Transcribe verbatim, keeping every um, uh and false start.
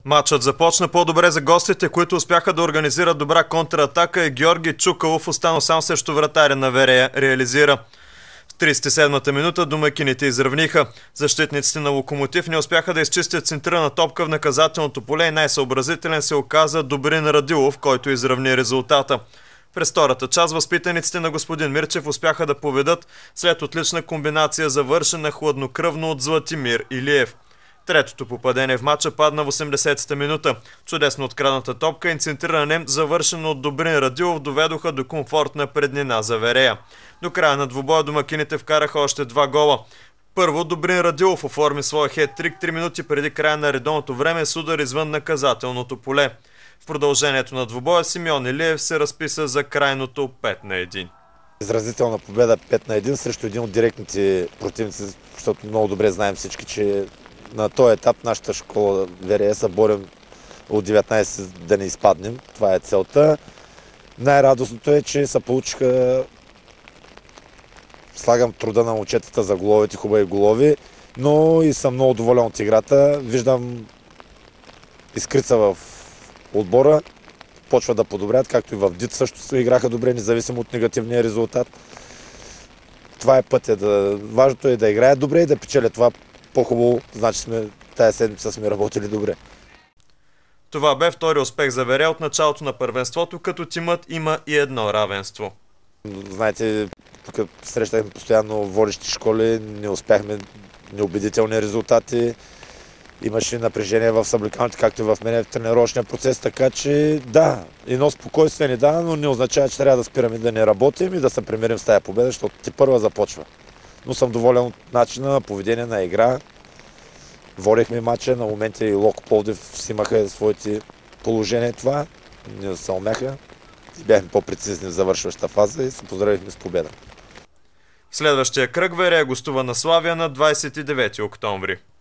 Матчът започна по-добре за гостите, които успяха да организират добра контратака и Георги Чукалов, останал сам срещу вратаря на Верея, реализира. В тридесет и седмата минута домакините изравниха. Защитниците на Локомотив не успяха да изчистят центрирана топка в наказателното поле и най-съобразителен се оказа Добрин Радилов, който изравни резултата. През втората част възпитаниците на господин Мирчев успяха да поведат след отлична комбинация, завършена хладнокръвно от Златимир Илиев. Третото попадение в матча падна в осемдесетата минута. Чудесно открадната топка и центриране, завършено от Добрин Радилов, доведоха до комфортна преднина за Верея. До края на двубоя домакините вкараха още два гола. Първо, Добрин Радилов оформи своя хет-трик три минути преди края на редовното време с удар извън наказателното поле. В продължението на двубоя Симеон Илиев се разписа за крайното пет на едно. Изразителна победа пет на едно срещу един от директните противници, защото много добре знаем всички, че на този етап нашата школа Верея се борим от деветнайсет да не изпаднем. Това е целта. Най-радостното е, че се получиха, слагам труда на момчетата за головите, хубави голови, но и съм много доволен от играта. Виждам изкрица в отбора, почва да подобрят, както и в ДИТ също играха добре, независимо от негативния резултат. Това е пътя. Да... Важното е да играят добре и да печелят. Това по-хубаво, значи сме, тая седмица сме работили добре. Това бе втори успех за Верея от началото на първенството, като тимът има и едно равенство. Знаете, тук срещахме постоянно водещи школи, не успяхме неубедителни резултати. Имаше напрежение в съблекалните, както и в мен в тренировъчния процес, така че да, едно спокойствие ни дава, но не означава, че трябва да спираме да не работим и да се примирим с тая победа, защото ти първа започва. Но съм доволен от начина на поведение на игра. Водехме матча, на моменти и Локо Пловдив снимаха своите положения това. Не се умяха и бяхме по-прецизни в завършващата фаза и се поздравихме с победа. В следващия кръг Верея гостува на Славия на двайсет и девети октомври.